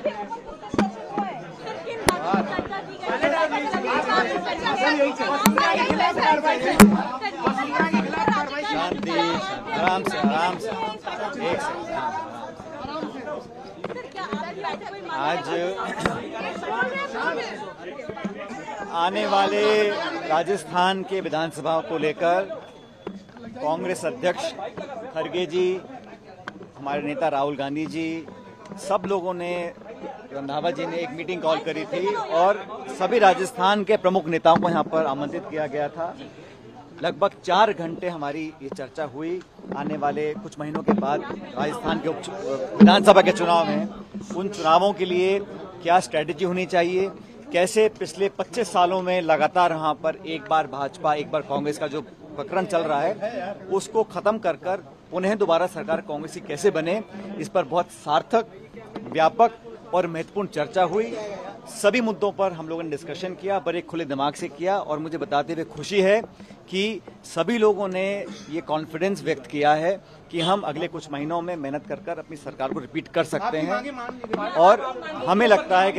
शांति, आराम से एक से। आज आने वाले राजस्थान के विधानसभा को लेकर कांग्रेस अध्यक्ष खड़गे जी, हमारे नेता राहुल गांधी जी, सब लोगों ने, रंधावा जी ने एक मीटिंग कॉल करी थी और सभी राजस्थान के प्रमुख नेताओं को यहाँ पर आमंत्रित किया गया था। लगभग 4 घंटे हमारी ये चर्चा हुई। आने वाले कुछ महीनों के बाद राजस्थान के विधानसभा के चुनाव हैं, उन चुनावों के लिए क्या स्ट्रेटेजी होनी चाहिए, कैसे पिछले 25 सालों में लगातार यहाँ पर एक बार भाजपा एक बार कांग्रेस का जो प्रकरण चल रहा है उसको खत्म कर पुनः दोबारा सरकार कांग्रेस की कैसे बने, इस पर बहुत सार्थक, व्यापक और महत्वपूर्ण चर्चा हुई। सभी मुद्दों पर हम लोगों ने डिस्कशन किया, बड़े खुले दिमाग से किया और मुझे बताते हुए खुशी है कि सभी लोगों ने ये कॉन्फिडेंस व्यक्त किया है कि हम अगले कुछ महीनों में मेहनत कर अपनी सरकार को रिपीट कर सकते हैं। और हमें लगता है कि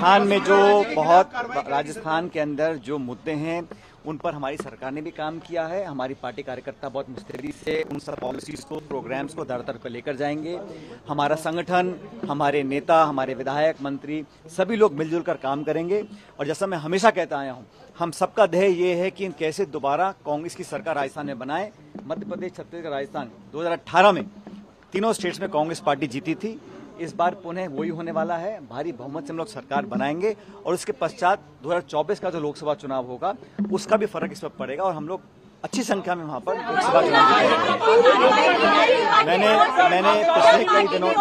राजस्थान के अंदर जो मुद्दे हैं उन पर हमारी सरकार ने भी काम किया है। हमारी पार्टी कार्यकर्ता बहुत मुस्तैदी से उन सब पॉलिसीज को, प्रोग्राम्स को दर पर लेकर जाएंगे। हमारा संगठन, हमारे नेता, हमारे विधायक, मंत्री, सभी लोग मिलजुल कर काम करेंगे। और जैसा मैं हमेशा कहता आया हूँ, हम सबका ध्येय ये है कि कैसे दोबारा कांग्रेस की सरकार राजस्थान में बनाए। मध्य प्रदेश, छत्तीसगढ़, राजस्थान 2018 में तीनों स्टेट्स में कांग्रेस पार्टी जीती थी। इस बार पुनः वही होने वाला है, भारी बहुमत से हम लोग सरकार बनाएंगे और उसके पश्चात 2024 का जो लोकसभा चुनाव होगा उसका भी फर्क इस पर पड़ेगा और हम लोग अच्छी संख्या में वहां पर लोकसभा चुनाव जीतेंगे। मैंने पिछले कई दिनों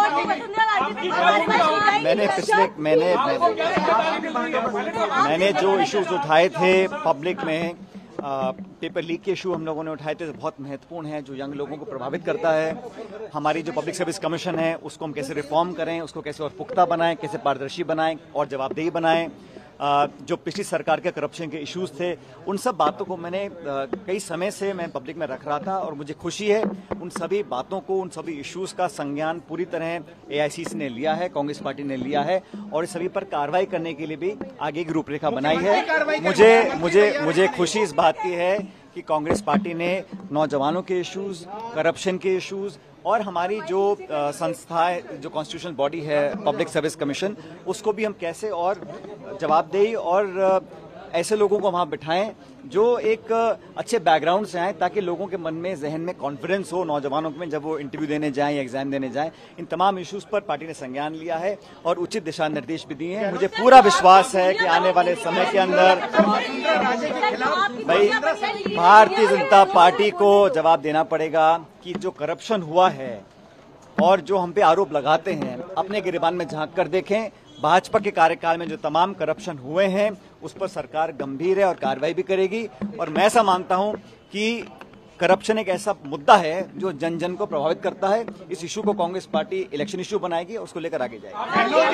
मैंने जो इश्यूज उठाए थे पब्लिक में, पेपर लीक के इशू हम लोगों ने उठाए थे, बहुत महत्वपूर्ण है, जो यंग लोगों को प्रभावित करता है। हमारी जो पब्लिक सर्विस कमीशन है उसको हम कैसे रिफॉर्म करें, उसको कैसे और पुख्ता बनाएं, कैसे पारदर्शी बनाएं और जवाबदेही बनाएं। जो पिछली सरकार के करप्शन के इश्यूज थे उन सब बातों को मैंने कई समय से मैं पब्लिक में रख रहा था और मुझे खुशी है उन सभी बातों को, उन सभी इश्यूज का संज्ञान पूरी तरह AICC ने लिया है, कांग्रेस पार्टी ने लिया है और इस सभी पर कार्रवाई करने के लिए भी आगे की रूपरेखा बनाई है। मुझे खुशी इस बात की है कि कांग्रेस पार्टी ने नौजवानों के इश्यूज, करप्शन के इश्यूज और हमारी जो संस्था है, जो कॉन्स्टिट्यूशनल बॉडी है पब्लिक सर्विस कमीशन, उसको भी हम कैसे और जवाबदेही और ऐसे लोगों को वहां बिठाएं जो एक अच्छे बैकग्राउंड से आए, ताकि लोगों के मन में, जहन में कॉन्फिडेंस हो नौजवानों में जब वो इंटरव्यू देने जाएं या एग्जाम देने जाएं। इन तमाम इश्यूज पर पार्टी ने संज्ञान लिया है और उचित दिशा निर्देश भी दिए हैं। मुझे पूरा विश्वास है कि आने वाले समय के अंदर भाई भारतीय जनता पार्टी को जवाब देना पड़ेगा कि जो करप्शन हुआ है और जो हम पे आरोप लगाते हैं, अपने गिरेबान में झांक कर देखें। भाजपा के कार्यकाल में जो तमाम करप्शन हुए हैं उस पर सरकार गंभीर है और कार्रवाई भी करेगी। और मैं ऐसा मानता हूं कि करप्शन एक ऐसा मुद्दा है जो जन जन को प्रभावित करता है। इस इशू को कांग्रेस पार्टी इलेक्शन इशू बनाएगी और उसको लेकर आगे जाएगी।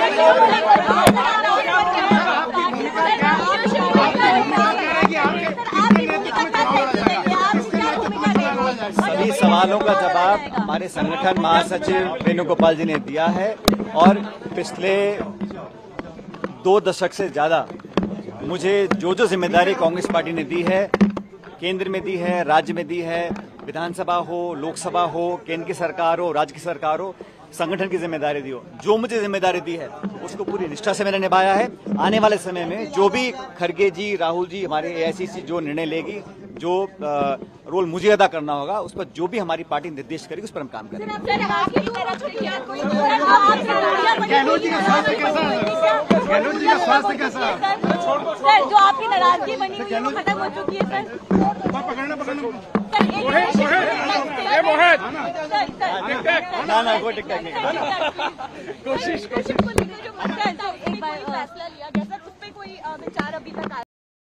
सभी सवालों का जवाब हमारे संगठन महासचिव वेणुगोपाल जी ने दिया है और पिछले 2 दशक से ज्यादा मुझे जो जिम्मेदारी कांग्रेस पार्टी ने दी है, केंद्र में दी है, राज्य में दी है, विधानसभा हो, लोकसभा हो, केंद्र की सरकार हो, राज्य की सरकार हो, संगठन की जिम्मेदारी दी हो, जो मुझे जिम्मेदारी दी है उसको पूरी निष्ठा से मैंने निभाया है। आने वाले समय में जो भी खड़गे जी, राहुल जी, हमारे AICC जो निर्णय लेगी, जो रोल मुझे अदा करना होगा, उस पर जो भी हमारी पार्टी निर्देश करेगी उस पर हम काम करेंगे। गहलोत जी का स्वास्थ्य कैसा है? सर, जो आपकी नाराजगी बनी हुई है वो खत्म हो चुकी है सर? ना कोई टिकटॉक नहीं। कोशिश फैसला लिया गया सर, उस पर कोई विचार अभी तक